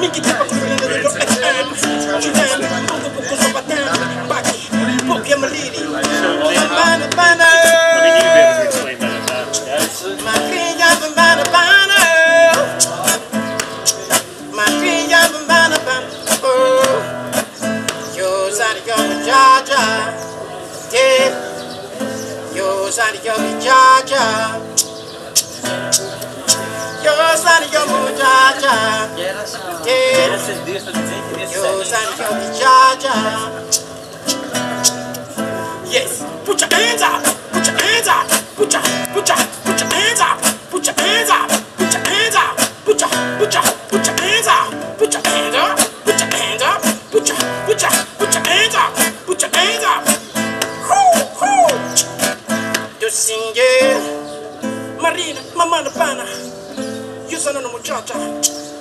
Mickey tipo con el de los yes, put your hands up, put your hands up, put your hands up, put your hands up, put your hands up, put your hands up, put your hands up, put your hands up, put your hands up, put your hands up. Yo sing Marina, mamá la pana, yo sono una muchacha.